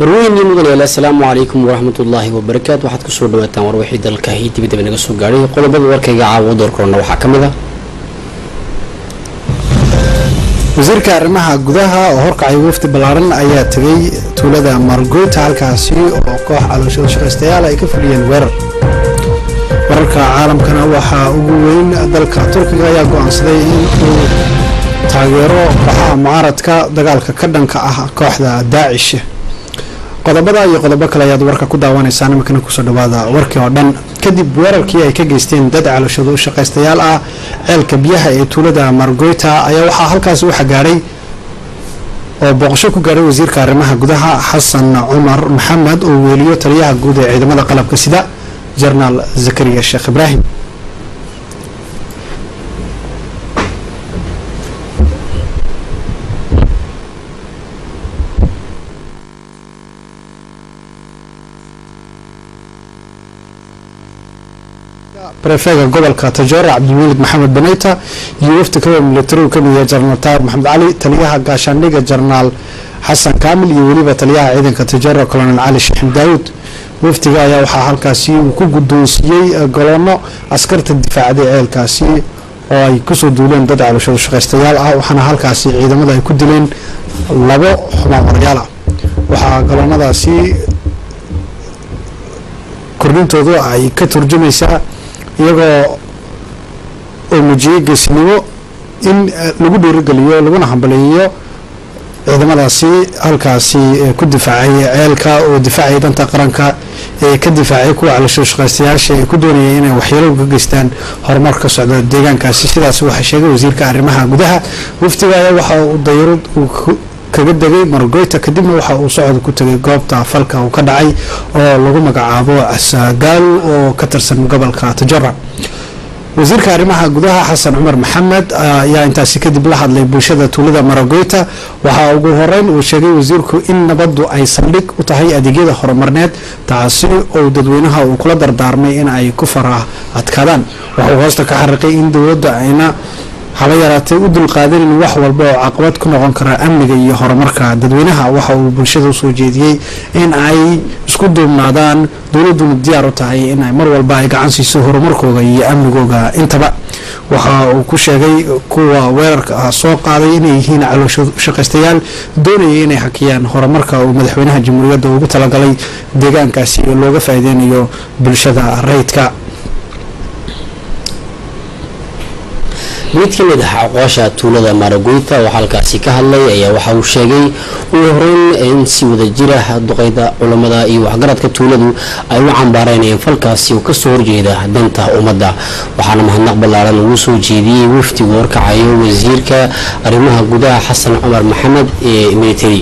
warweyn mudane assalaamu calaykum waraxmatullaahi wabarakaatu. waxaad kusoo dhawaataan warwixii dalka iyo dibadaba naga soo gaadhay. qodobada warkayga caawa door korona waxaa ka mid ah wasiirka arrimaha gudaha oo horkacay wafdi ballaaran ayaa tagay tuulada Margoota halkaasi oo koox caloosho shaqaystayaal ay ka fuliyeen weerar. wararka caalamkana waxaa ugu weyn dalka Turkiga ayaa go'aansaday in uu taageero kooxaha mucaaradka dagaalka ka dhanka ah kooxda Daesh. qodobada iyo qodobo kale ayaad warka ku daawanaysaan markana ku soo dhawaada warkii oo dhan. kadib weerarkii ay ka geysteen dad caloosho shaqaystayaal ah ceelka biyaha ee tuulada Margoota ayaa waxaa halkaas u xagaaray oo booqasho ku gaaray wasiirka arrimaha gudaha Xasan Cumar Maxamed oo weeliyo taliyaha guud ee ciidamada qalabka sida General Zakariya Sheekh Ibrahim. بريفيغا gobolka Tajoora Cabdulwaliid Maxamed Banayta iyo wafdi ka military ka mid ah General Taar Maxamed Ali taliyaha gaashaandhigga General Xasan Kaamil iyo waliba taliyaha ciidanka Tajoora Colonel Ali Sheikh Daawud. wafdiga ayaa waxaa halkaasi uu ku guddoonsiiyay golonno askarta difaacada ceelkaasi oo ay ku soo duuleen dad caloosho shaqaystayaal ah waxaana halkaasi ciidamada ay ku dileen labo xumaaqoryaal ah. waxaa golonnadaasi kordhintoodu ay ka turjumaysaa iyagoo oo muujiyay geesinimo in lagu dhiirigeliyo laguna hambaleeyo ciidamadaasi halkaasi ku difaacay ceelka oo difaacay danta qaranka ee ka difaacay kuwa caloosho shaqaystayaasha ee ku doonayay inay waxyeelo uga geystaan horumar ka socda deegaankaasi. sidaas waxaa sheegay wasiirka arrimaha gudaha. wafdiga ayaa waxa uu dayarad kaga degay Margoota kadibna waxa uu socod ku tagay goobta falka uu ka dhacay oo lagu magacaabo Asagaal oo ka tirsan gobolka Tajoora. wasiirka arrimaha gudaha Xasan Cumar Maxamed ayaa intaasi kadib la hadlay bulshada tuulada Margoota. waxa ugu horeyn uu sheegay wasiirku in nabaddu ay saldhig u tahay adeegyada horumarneed taasi oo dadweynaha uu kula dardaarmay in ay ku faraha adkaadaan. waxa uu hoosta ka xariiqay in dawladda ayna haba yaraatay u dulqaadanin wax walba oo caqabad ku noqon kara amniga iyo horumarka dadweynaha. waxa uu bulshada u soo jeediyay in ay isku duubnaadaan dawladuna diyaar u tahay in ay mar walba ay gacan siiso horumarkooda iyo amnigooda intaba. waxa uu ku sheegay kuwa weerarka soo qaaday inay yihiin caloosho shaqaystayaal doonayay inay hakiyaan horumarka uu madaxweynaha jamhuuriyadda ugu talagalay deegaankaasi oo looga faa'iideynayo bulshada rayidka. mid ka mid ah aqoosha tuulada Margoota oo halkaasi ka hadlay ayaa waxa uu sheegay ugu horeyn in si wada jira duqeyda culimada iyo waxgaradka tuuladu ay u cambaareen falkaasi oo ka soo horjeeda danta ummadda. waxaana mahadnaq ballaaran ugu soo jeediyay wafdiga warkacayo wasiirka arrimaha gudaha Xasan Cumar Maxamed ee military.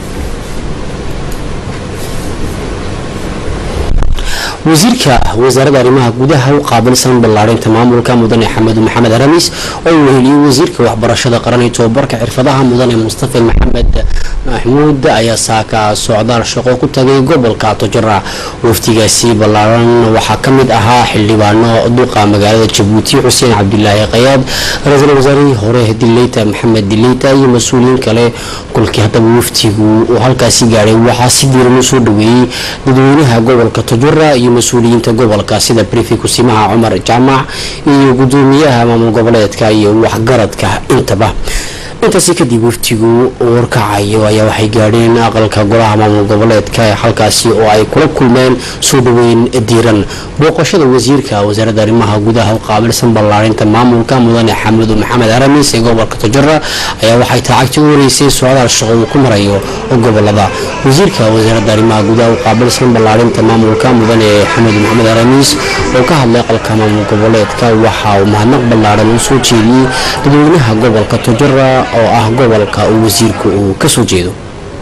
wasiirka wasaaradda arrimaha gudaha u qaabilsan ballaarinta maamulka mudane Xamed Maxamed Haramis oo weeliyay wasiirka waxbarashada qaran iyo tababarka xirfadaha mudane Mustafa Maxamed Mahmoud ayaa saaka socdaal shaqo ku tagay gobolka Tajoora. waftigaasi ballaaran waxaa ka mid ahaa xildhibaano duqa magaalada Jabuuti Xuseen Cabdullaahi Qayaad, ra'iisul wasaarihii hore Dilayta Maxamed Dilayta iyo mas'uuliyiin kale. kulkii hadaba waftigu oo halkaasi gaaray waxaa si diiran u soo dhaweeyay dadweynaha gobolka Tajoora iyo mas'uuliyiinta gobolka sida Prefect Kusimaha Cumar Jaamac iyo gudoomiyaha maamul goboleedka iyo waxgaradka intaba. intaasi kadib waftigu warkacayo ayaa waxay gaadheen aqalka golaha maamul goboleedka halkaasi oo ay kula kulmeen soo dhaweyn diiran. booqashada wasiirka wasaaradda arrimaha gudaha u qaabilsan ballaarinta maamulka mudane Xamed Maxamed Haramis ee gobolka Tajoora ayaa waxay taagtay u wareysay socdaal shaqo uu ku marayo gobolada. wasiirka wasaaradda arrimaha gudaha u qaabilsan ballaarinta maamulka mudane Xamed Maxamed Haramis oo ka hadlay aqalka maamul goboleedka waxa uu mahadnaq ballaaran u soo jeediyay dadweynaha gobolka Tajoora oo ah gobolka uu wasiirku uu ka soo jeedo.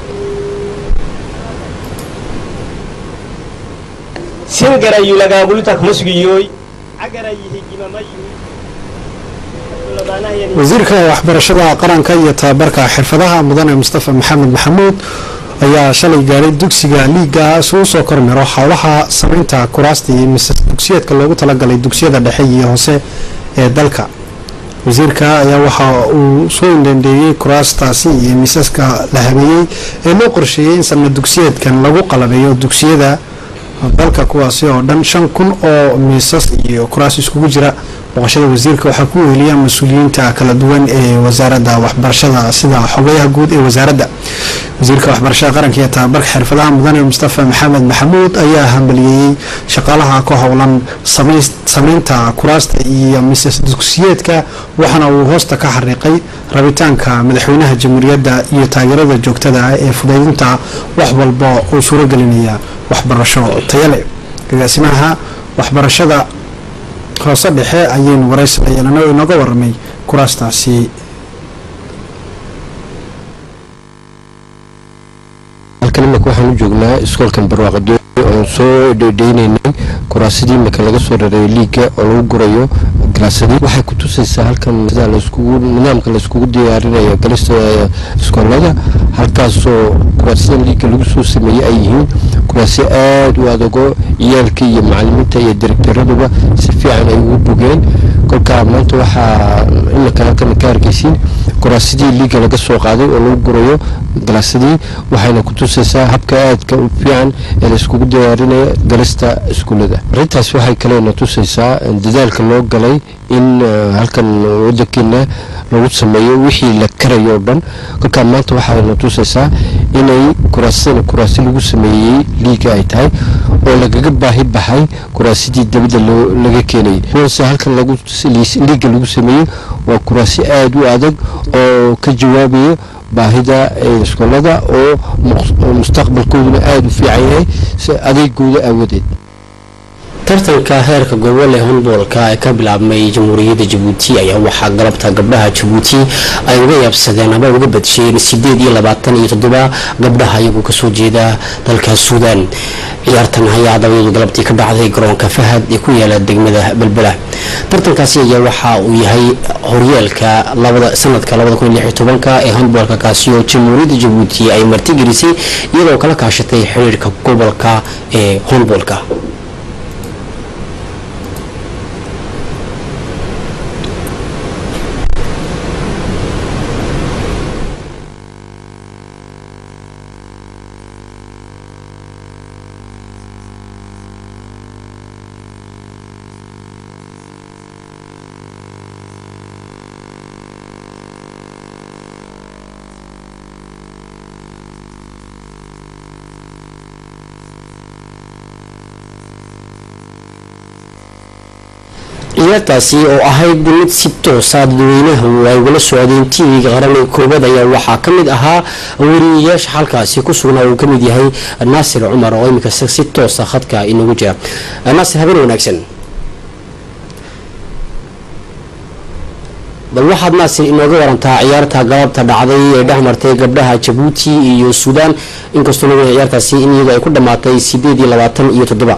singarayu lagaaguluta musgiyoy wasiirka waxbarashada qaranka iyo tababarka xirfadaha mudane Mustafa Maxamed Maxamuud ayaa shalay gaaray dugsiga liiga soo kormaro hawlaha sameynta kuraasta iyo dugsiyadka loogu talagalay dugsiyada dhexe iyo hoose ee dalka. wasiirka ayaa waxa uu soo indhandheeyey kuraastaasi iyo miisaska la habeeyey ee loo qorsheeyey in sanad dugsiyeedkan lagu qalabeeyo dugsiyada dalka kuwaasi oo dhan 5,000 oo miisas iyo kuraas iskugu jira. boqoshada wasiirka waxaa ku weheliya mas-uuliyiinta kala duwan ee wasaaradda waxbarashada sida xogayaha guud ee wasaaradda. wasiirka waxbarashada qaranka iyo tababarka xirfadaha mudane Mustafa Maxamed Maxamuud ayaa hambaliyey shaqaalaha ku howlan sameynta kuraasta iyo miisas dugsiyeedka, waxaana uu hoosta ka xariiqay rabitaanka madaxweynaha jamhuuriyadda iyo taageerada joogtada ah ee fudaydinta wax walba oo suuragelinaya waxbarasho tayo leh. agaasimaha waxbarashada hoose dhexe ayaynu waraysi la yeelanay oo inaga warramay kuraastaasi. halkan imika waxaan u joognaa iskoolkan barwaaqo oo soo dheedheynaynay kuraasadii marka laga soo rareeyay liiga oo lagu gurayo galaasadii. waxay ku tusaysaa halkan sida nidaamka la iskugu diyaarinayo galista iskoolada, halkaasoo kuraasada liiga lagu soo sameeyey ay yihiin kuraasi aad u adag oo ciyaalka iyo macallimiinta iyo direktaraduba si fiican ay ugu bogeen. kolkaa maanta waxaa imika halkan ka arkaysiin kuraasadii liiga laga soo qaaday oo lagu gurayo galaasadii, waxayna ku tusaysaa habka aadka u fiican ee la iskugu diyaarinayo galista iskuulada. arrintaas waxay kaleena tusaysaa dadaalka loo galay in halkan wadankeena lagu sameeyo wixii la karayo oo dhan. kolkaa maanta waxayna tusaysaa inay kuraasi lagu sameeyey liiga ay tahay oo lagaga baahi baxay kuraasidii dabadda laga keenayay. kuwaas halkan liiga lagu sameeyey waa kuraasi aad u adag oo ka jawaabaya baahida iskoolada oo mustaqbalkooduna aad u fiican yahay si adeegooda aawadeed. tartanka heerka gobol ee handballka ee ka bilaabmay jamhuuriyadda Jabuuti ayaa waxaa galabta gabdhaha Jabuuti ay uga yaabsadeen ama uga badsheen 827 gabdhaha iyagu ka soo jeeda dalka Suudaan. ciyaartan ayaa dawladdu galabtii ka dhacday garoonka Fahad ee ku yaala degmada Balbala. tartankaasi ayaa waxa uu yahay horyaalka sanadka 2016 ee handballka kaasi oo jamhuuriyadda Jabuuti ay martigelisay iyadoo kala kaashatay xiriirka gobolka ee handballka. ciyaartaasi oo ahayd mid si toos ah dadweynaha ay wala socdeen TV-ga qaranka koobad ayaa waxaa ka mid ahaa wariyeyaasha halkaasi ku sugnaa uu ka mid yahay Naasir Cumar oo imika si toos ah khadka inagu jira. Naasir, habeen wanaagsan. bal waxaad Naasir inooga warantaa ciyaarta galabta dhacday ee dhexmartay gabdhaha Jabuuti iyo Suudaan, inkastoo ciyaartaasi in iyagu ay ku dhamaatay 827.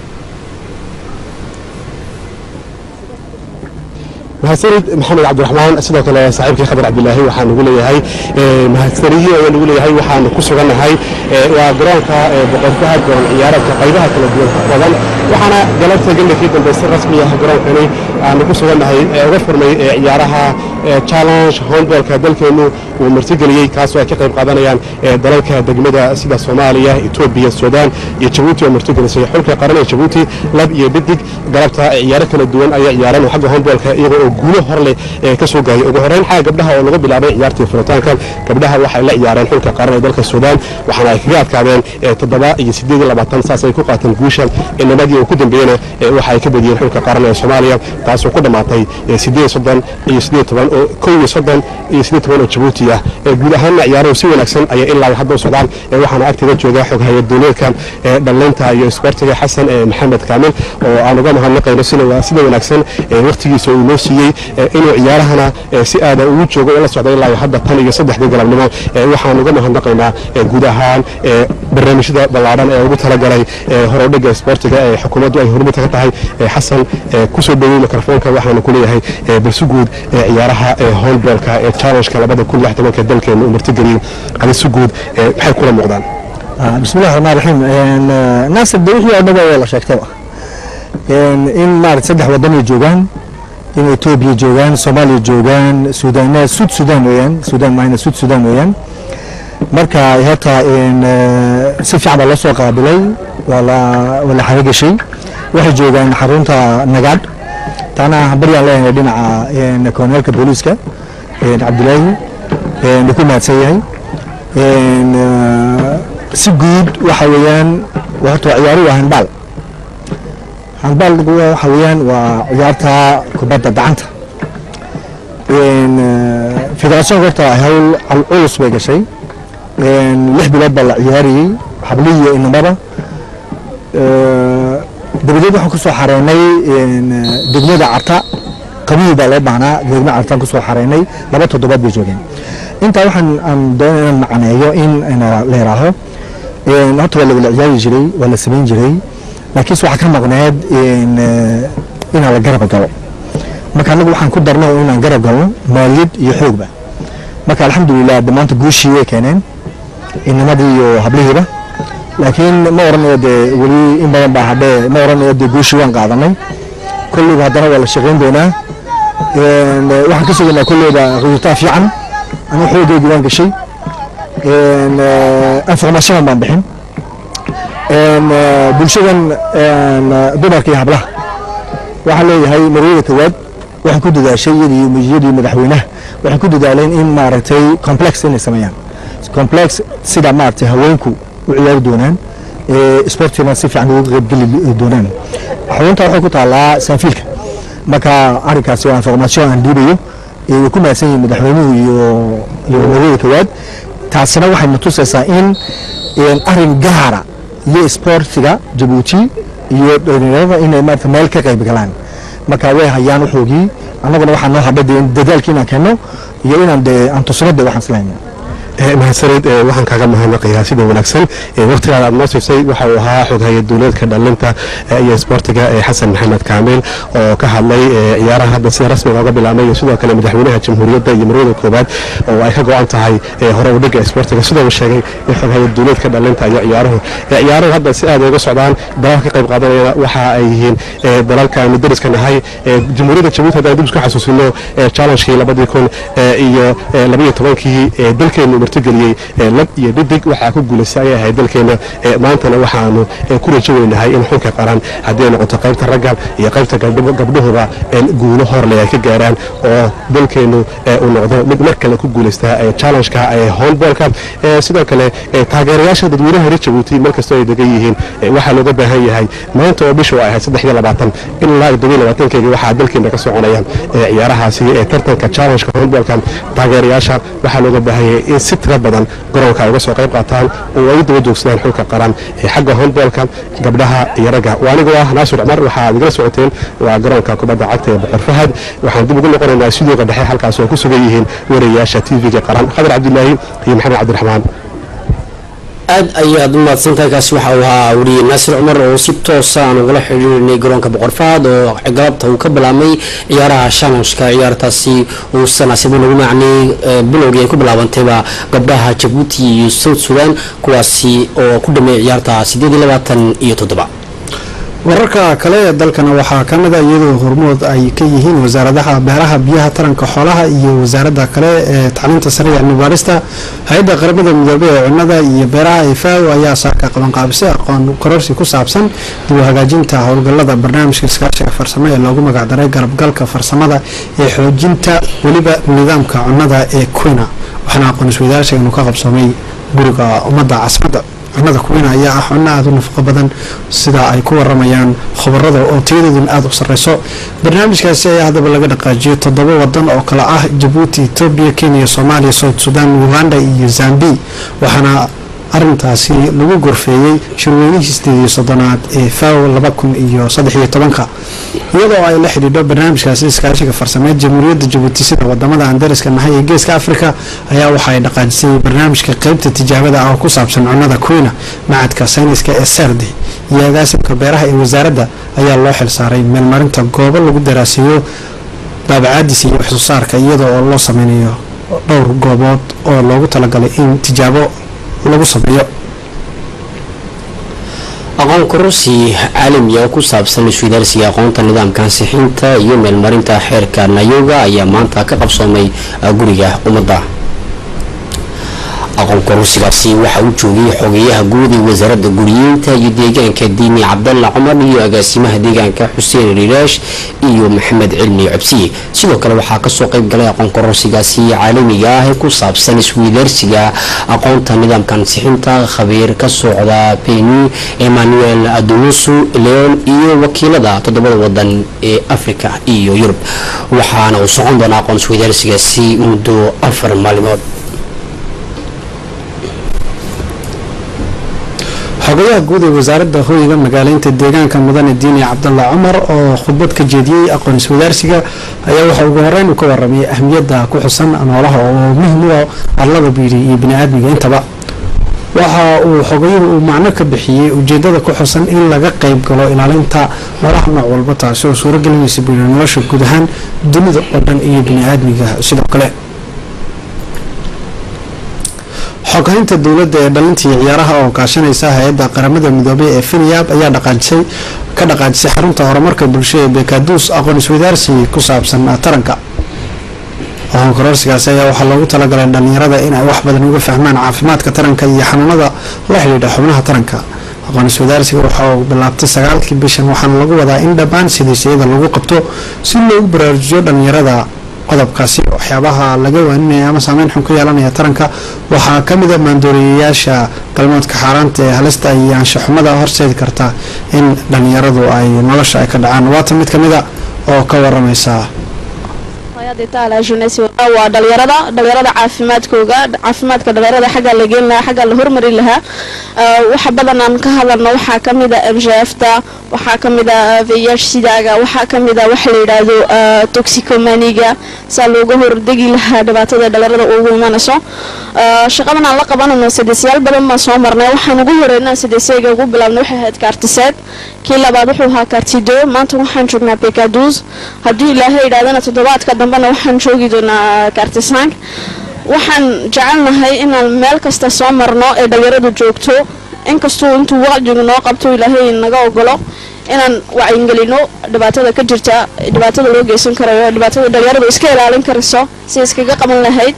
mahadsanid maxamed cabdiraxmaan. sidoo kale saaxiibkii khabar cabdilaahi waxaan ugu leeyahay mahadsanidii ayaan ugu leeyahay. waxaan ku sugannahay waa garoonka boqor Fahad garoon ciyaareedka qaybaha kala duwan ka badan, waxaana galabta gandhigii dambe si rasmi ah garoonkani aan ku sugannahay uga furmay ciyaaraha challenge handballka dalkeenu uu martigeliyey, kaasoo ay ka qayb qaadanayaan dalalka degmada sida Soomaaliya, Itoobiya, Suudaan iyo Jabuuti oo martigelisay xulka qaran ee Jabuuti lab iyo bidig. galabta ciyaaro kala duwan ayaa ciyaareen xagga handballka iyagoo guulo hor leh ka soo gaayay. ugu horeyn xagga gabdhaha oo lagu bilaabay ciyaartii furitaanka, gabdhaha waxay la ciyaareen xulka qaran ee dalka Suudaan, waxaana ay kaga adkaadeen 7 iyo 28 saas ay ku qaateen guusha. inamadii ugu dambeeyana waxa ay ka badiyeen xulka qaran ee Soomaaliya, taasoo ku dhamaatay 8 iyo 18 oo 30 iyo 18 oo Jabuuti ah. guud ahaan ciyaaruhu si wanaagsan ay ilaa hadda u socdaan. waxaana agteeda jooga xog hay'ad dowladeedka dhalinta iyo isboortiga Xasan Maxamed Kaamil oo aan uga mahadnaqayno sida wanaagsan waqtigiisa uu noo siiyey inuu ciyaarahana si aad ugu joogo la socday ilaa hadda tan iyo 3 galabnimo. waxaan uga mahadnaqaynaa guud ahaan barnaamijyada ballaaran ee ugu talagalay horodhiga isboortiga ee xukuumaddu ay hormuud ka tahay. Xasan ku soo dhaweey mikrofoonka, waxaan ku leeyahay balsu guud ciyaaraha handballka ee challenge-ka 2016 dalkeenu martigeliyay hada si guud maxay kula muuqdaan. bismillaahir rahmaanir rahiim. naasir dawixii oo dhawa la sheegtay in maarad 3 wadan ay joogaan in Ethiopia joogaan Soomaaliya joogaan Sud Sudan weeyaan Sudan maayna Sud Sudan weeyaan marka hata in si fiican loo soo qaabilay wala xarigashay waxay joogaan xarunta Nagad tana bariyaan leeyahay dhinaca in koonelka booliska Cabdullaahi ku maadsan yahay si guud waxa weeyaan waxa ciyaaro handball waxa weeyaan waa ciyaarta kubadda gacanta federation horta hawl culus bay gashay 6 bilood baa la ciyaariyay habliyo inamada dawladda waxa ku soo xareynay degmada Carta qabiil baa loo baahnaa degmada Carta ku soo xareynay 2 toddobaad bay joogeen inta waxaan aan doonayaa macneeyo in la yiraahdo horta waa la ciyaari jiray waa la sameyn jiray laakiin waxa ka maqnayd in la garab galo marka anagu waxaan ku darnay inaan garab galno maaliyad iyo xoogba marka alxamdulillah damaanta guushii way keeneen inamadii iyo hablihiiba laakiin ma oranayo wali in badan baa hadee ma oranayo guushii waan qaadanay kulliba haddana waa la shaqeyn doonaa waxaan ka sugnaa kulliba qiyaas fiican ana xoogayga waan gashay information baan bixin bulshadan dumarka iyo hablaha waxaa leeyahay marwada koowaad waxay ku dadaashay iyadii madaxweynaha waxay ku dadaaleen in maaragtay complex inay sameeyaan complex sida maaragtay haweenku u ciyaari doonaan sportina si fiican uga qaybgeli doonaan xarunta waxay ku taalaa Sanfiilka marka arrinkaasi waa information aan dhiibayo ku maadsan yahay madaxweynuhu iyo marwada koowaad taasina waxay mutusaysaa in arrin gaara iyo sportiga Djibouti iyo dhalinyarada inay maarta meel ka qayb galaan marka way hayaan waxoogii annaguna waxaan noo hadhay dadaalkiina keeno iyo inaan aan tusnada waxaan islaamay mahadsanid waxaan kaaga mahadnaqayaa sida wanaagsan waqtigaada aad noo siisay waxa uu ahaa xoghaye dowladka dhalinta iyo sportiga xasan maxamed kaamil oo ka hadlay ciyaaraha hadda sida rasmiga uga bilaabmay iyo sidoo kale madaxweynaha jamhuuriyadda iyo marwada koobaad oo ay ka go'an tahay hore u dhiga sportiga sidoo uu sheegay in xoghaye dowladka dhalinta iyo ciyaaruhu hadda si aad uga socdaan dalalka ka qayb qaadanaya waxa ay yihiin dalalka aan dariska nahay jamhuuriyadda Djibouti hadda dib isku xasuusino challenge-kii 2012 dalkeenu martigeliyay lab iyo dhidig waxa ku guuleysay ay dalkeena maantana waxaanu ku rajaynahay in xulka qaran hadii noqoto qaybta ragga iyo qaybta gabdhuhuba guulo hor leh ka gaaraan oo dalkeenu uu noqdo mid mar kale ku guuleysta challenge-ka handball-ka sidoo kale taageerayaasha dadweynaha reer Djibouti markasta ay degan yihiin waxa looga baahan yahay maanta oo bisha ay 23 ilaa 22 waxa dalkeena ka soconayaan ciyaarahaasi tartanka challenge-ka handball-ka taageerayaasha waxa looga baahan yahay in si tiro badan garoonka uga soo qayb qaataan oo ay daba joogsadaan xulka qaran xagga handball-ka gabdhaha iyo ragga waanigu Naasir Umar waxa aad igala socoteen waa garoonka kubadda cagta ee Boqor Fahad waxaan dib ugu noqonaynaa sidoo dhexe halkaas oo ku sugan yihiin wariyaasha TV-ga qaran Khadar Cabdullaahi iyo Maxamed Cabdiraxmaan aad ayaad u mahadsantahay kaasi waxa uu ahaa wariye Naasir Umar oo si toos ah ugala xiriirinay garoonka Boqor Fahad oo galabta uu ka bilaabmay ciyaaraha challenge-ka ciyaartaasi oo sanadii lagu macnay bilowgii ay ku bilaabantayba gabdhaha Djibouti iyo South Sudan kuwaasi oo ku dhameeyay ciyaarta 27 wararka kale ee dalkana waxaa ka mid ah iyadoo hormood ay ka yihiin wasaaradaha beeraha biyaha taranka xoolaha iyo wasaaradda kale ee tacliinta sare iyo cilmi-baarista hay'adda qaramada midoobay ee cunnada iyo beeraha FAO ayaa saaka qaban qaabisay aqoon kororsi ku saabsan dib u hagaajinta howlgallada barnaamijka iskaashiga farsamo ee loogu magac daray garabgalka farsamada ee xoojinta weliba nidaamka cunnada ee Quina waxaana aqoon isweydaarsiga ka qabsoomay guriga ummadda casbada cunnada Quina ayaa ah cunno aad u nafaqo badan sida ay ku waramayaan khubarada oo tayadoodu aad u sareyso barnaamijkaasi ayaa hadaba laga dhaqaajiyay 7 wadan oo kala ah Djibouti, Ethiopia, Kenya, Soomaaliya, South Sudan, Uganda iyo Zambia waxaana arintaasi lagu gorfeeyay shirweynihii 18aad ee FAO 2013 iyadoo ay la xidhiidho barnaamijkaasi iskaashiga farsamada jamhuuriyadda Djibouti sida wadamada aan dariska nahay ee geeska Afrika ayaa waxa ay dhaqaajisay barnaamijka qaybta tijaabada ah oo ku saabsan cunnada Quina macadka sayniska ee Sardi iyo agaasimka beeraha ee wasaaradda ayaa loo xil saaray meelmarinta goobo lagu daraasiyo daabacaadis iyo wax soo saarka iyadoo loo sameynayo dhowr goobood oo loogu talagalay in tijaabo lagu sameeyo aqoon kororsi caalami ah ku saabsan isweydaarsiga aqoonta nidaamka ansixinta iyo meelmarinta xeerka nayoga ayaa maanta ka qabsoomay guriga ummadda. aqoon kororsigaasi waxa uu joogay xogeyaha guud ee wasaaradda guriyeynta iyo deegaanka diini cabdalla cumar iyo agaasimaha deegaanka xuseen riiraash iyo maxamed cilmi cabsiye. sidoo kale waxaa kasoo qayb galay aqoon kororsigaasi caalamiga ah ee ku saabsan isweydaarsiga aqoonta nidaamka ansixinta khabiir ka socda Peni Emmanuel Adonusu Leon iyo wakiilada toddobada wadan ee Afrika iyo Yurub. waxaana uu socon doonaa aqoon isweydaarsigaasi muddo 4 maalmood. xogayaha guud ee wasaaradda hooyga magaaleynta deegaanka mudane diini cabdalla cumar oo khudbad ka jeediyey aqoon iswadaarsiga ayaa waxa ugu horeyn uu ka warramay ahmiyadda ku xusan noolaha oo muhiim u ah allada biiri iyo bini'aadmiga intaba. waxa uu xogayuhu uu macno ka bixiyey ujeedada ku xusan in laga qayb galo ilaalinta noolaha nooc walba taasi oo suuro gelinaysa biiri nolosha guud ahaan dunida oo dhan iyo bini'aadmiga sidoo kale. xoghaynta dowladda ee dhalinta iyo ciyaaraha oo kaashanaysa hay-adda qaramada midoobay ee FINIAB ayaa ka dhaqaajisay xarunta horumarka bulshada ee Bekaduus aqoon isweydaarsi ku saabsan taranka. aqoon kororsigaasi ayaa waxaa loogu talagalay dhalinyarada in ay wax badan uga fahmaan caafimaadka taranka iyo xanuunada la xidhiidha xubnaha taranka. aqoon isweydaarsiga waxa uu bilaabtay 9kii bishan waxaana lagu wadaa in dhammaan sidiisayada lagu qabto si loogu baraarujiyo dhalinyarada qodobkaasi. waxyaabaha laga waaninaya ama saameyn xun ku yeelanaya taranka waxaa ka mid ah maandooriyayaasha galmoodka xaaraanta ee halista iyo anshaxumada horseedi karta in dhalinyaradu ay nolosha ay ka dhacaan. waata mid ka mid a oo ka waramaysa waa dhalinyarada caafimaadka dhalinyarada xagga la geyn lahaa xagga la hormari lahaa. waxa badan aan ka hadalno waxaa ka mid ah MGF-ta, waxaa ka mid ah VIH-sidaaga, waxaa ka mid ah wax la yiraahdo toxicomaniga saa looga hordegi lahaa dhibaatada dhalinyarada ugu imanayso. shaqadan aan la qabanayno saddeysyaal badan baan soo marnay. waxaan ugu horeynaa saddeysayga ugu bilaabnay waxay ahayd kaartiseed, kii labaad wuxuu ahaa kaartido. maanta waxaan joognaa Bekaduus, haddii ilaahay yidhahdana toddobaadka dambena waxaan joogi doonaa kaartisank. waxaan jecelnahay inaan meel kasta soo marno ee dhalinyaradu joogto, inkastuu intuu waqtigu noo qabto ilaahay naga ogolo inaan wacyigelino dhibaatada ka jirta, dhibaatada loo geysan karayo, dhibaatada dhalinyaradu iska ilaalin karayso si iskaga qaban lahayd.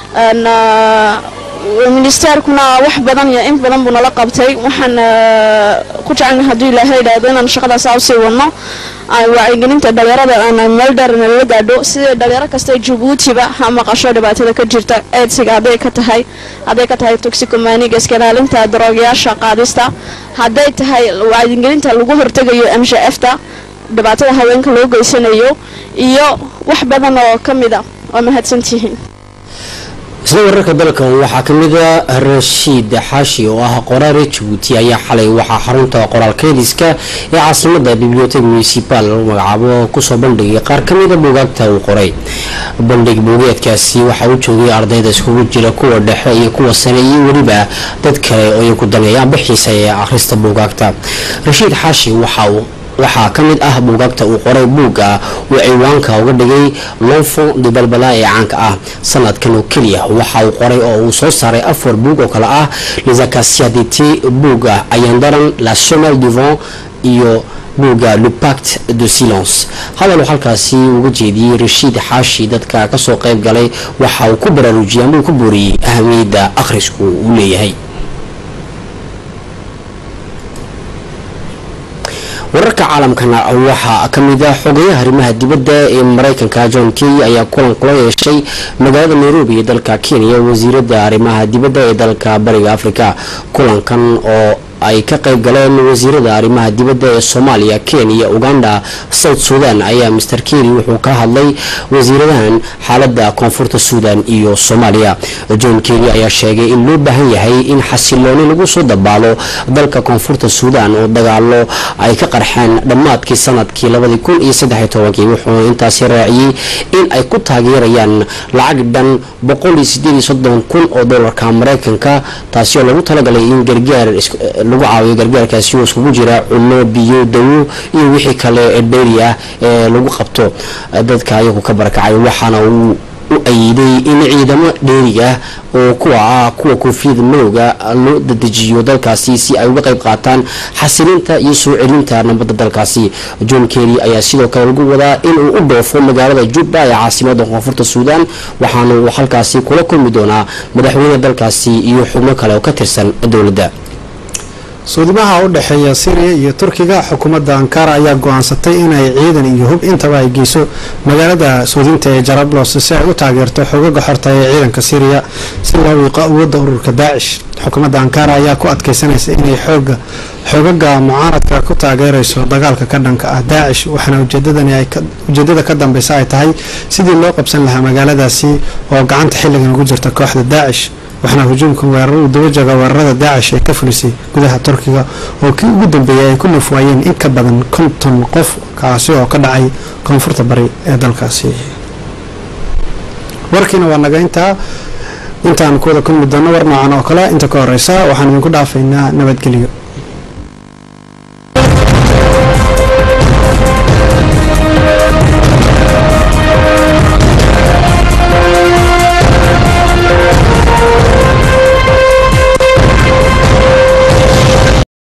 ministerkuna wax badan iyo in badan buu nala qabtay. waxaan ku jecelnahay haddii ilaahay yidhaahdo inaan shaqadaas usii wadno, wacyigelinta dhalinyarada aan meel dheer nala gaadho, sida dhalinyaro kasta Jabuutiba ha maqasho dhibaatada ka jirta eedsiga hadday ka tahay toxicomaniga iska ilaalinta daroogayaasha qaadista, hadday tahay wacyigelinta lagu hortegayo MGF-ta dhibaatada haweenka loo geysanayo iyo wax badan oo ka mid ah. waa mahadsantihiin. isla wararka dalka waxaa ka mid ah Rashiid Xaashi oo ah qoraare Jabuuti ayaa xalay waxaa xarunta qoraal keediska ee caasimada bibliotheque municipal lagu magacaabo ku soo bandhigay qaar ka mid ah buugaagta uu qoray. bandhig buugaadkaasi waxa uu joogay ardayda iskugu jira kuwa dhexe iyo kuwa sare iyo waliba dad kale oo ay ku daneeyaan bixiisa ee akhrista buugaagta. Rashiid Xaashi waxaa ka mid ah buugaagta uu qoray buugga uu ciwaanka uga dhigay L'Enfant de Balbala ee caanka ah. sanadkan oo keliya waxa uu qoray oo uu soo saaray 4 buug oo kala ah Les Acacias d'été, buugga Ayandaran, La Semelle du Vent iyo buugga Le Pacte de Silence. hadal halkaasi uga jeediyey Rashiid Xaashi dadka ka soo qayb galay waxa uu ku baraarujiyay ama ku booriyay ahmiyadda akhrisku uu leeyahay. wararka caalamkana waxaa ka mid ah xogayaha arrimaha dibadda ee Mareykanka John Kerry ayaa kulan kula yeeshay magaalada Nairobi ee dalka Kenya wasiiradda arrimaha dibadda ee dalka Bariga Afrika. kulankan oo ay ka qayb galeen wasiirada arrimaha dibadda ee Soomaaliya, Kenya, Uganda, South Sudan ayaa Mr. Kerry wuxuu ka hadlay wasiiradahan xaaladda koonfurta Sudan iyo Soomaaliya. John Kerry ayaa sheegay in loo baahan yahay in xasilooni lagu soo dabaalo dalka koonfurta Sudan oo dagaalo ay ka qarxeen dhammaadkii sanadkii 2013. wuxuu intaasi raaciyay in ay ku taageerayaan lacag dhan $138,000 Mareykanka taasi oo lagu talagalay in gargaar lagu caawiyo gargaarkaasi oo iskugu jira cunno, biyo, dawo iyo wixii kale ee dheeri ah ee lagu qabto dadka ayagu ka barakacay. waxaana uu u ayiday in ciidamo dheeriga oo kuwa koofiyada madowga loo dedejiyo dalkaasi si ay uga qayb qaataan xasilinta iyo soo celinta nabadda dalkaasi. John Kerry ayaa sidoo kale lagu wadaa in uu u dhoofo magaalada Juba ee caasimadda koonfurta Suudaan waxaana uu halkaasi kula kulmi doonaa madaxweynaha dalkaasi iyo xubno kale oo ka tirsan dowladda. suudimaha u dhaxeeya Syria iyo Turkiga xukuumadda Ankara ayaa go'aansatay inay ciidan iyo hub intaba ay geyso magaalada Suudinta ee Jarablus si ay u taageerto xoogagga xorta ee ciidanka Syria si loo wiiqo awoodda ururka Daesh. xukuumadda Ankara ayaa ku adkeysanaysa inay xoogagga mucaaradka ku taageerayso dagaalka ka dhanka ah Daesh waxaana ujeedada ka dambeysa ay tahay sidii loo qabsan lahaa magaaladaasi oo gacanta xilligan ugu jirta kooxda Daesh. waxaana hujuumkan weeraro daba jooga weerarada Daesh ee ka fulisay gudaha Turkiga oo kii ugu dambeeyay ay ku nafwaayeen in ka badan 50 qof kaasi oo ka dhacay koonfurta bari ee dalkaasi. warkiina waa naga intaan ku wada kulmi doono war noocan oo kale inta ka horeysa waxaan idinku dhaafaynaa nabadgelyo.